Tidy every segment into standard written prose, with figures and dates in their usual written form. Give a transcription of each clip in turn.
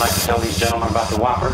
like to tell these gentlemen about the Whopper.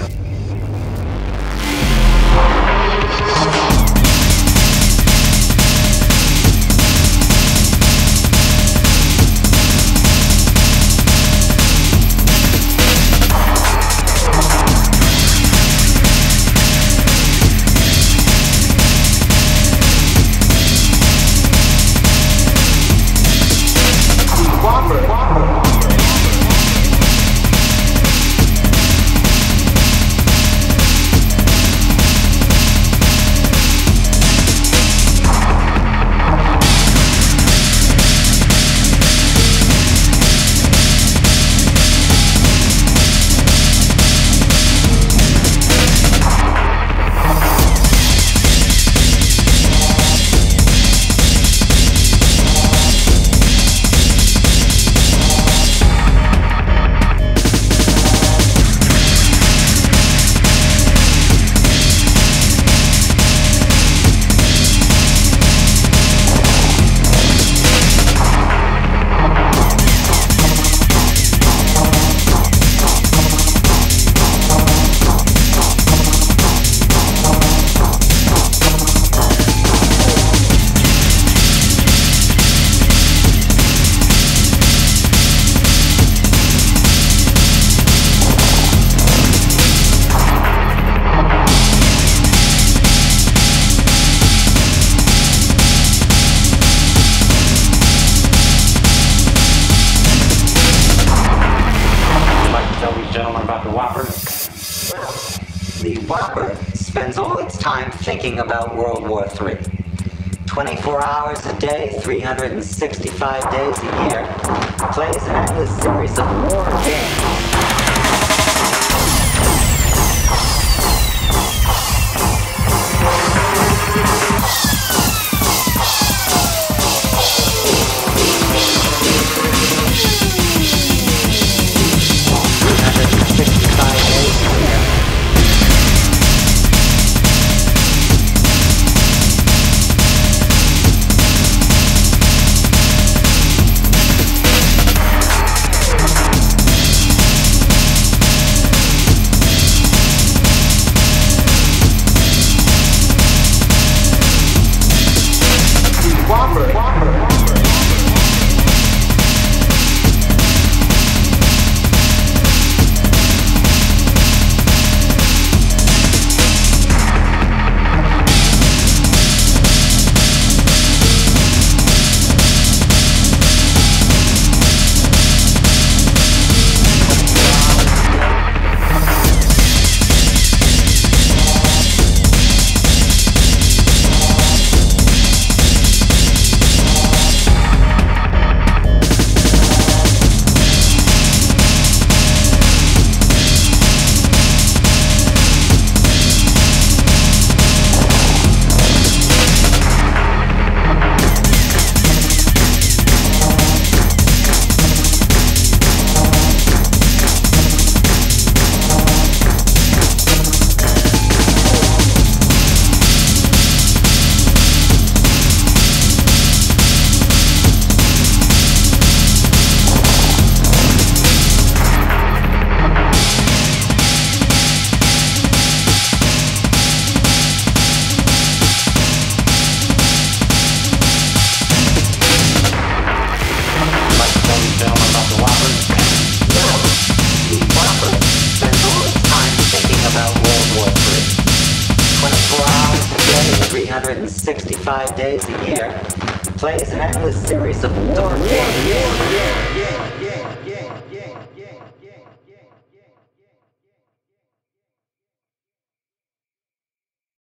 Gentlemen about the Whopper. The Whopper spends all its time thinking about World War III. 24 hours a day, 365 days a year, plays an endless series of war games. About World War III. 24 hours a day, 365 days a year, plays an endless series of war games.